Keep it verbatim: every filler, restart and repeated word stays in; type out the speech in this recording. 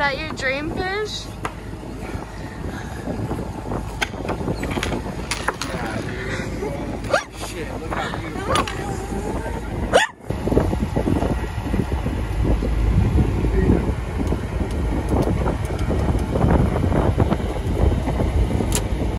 that your dream fish? Yeah, dude. Shit, look how beautiful.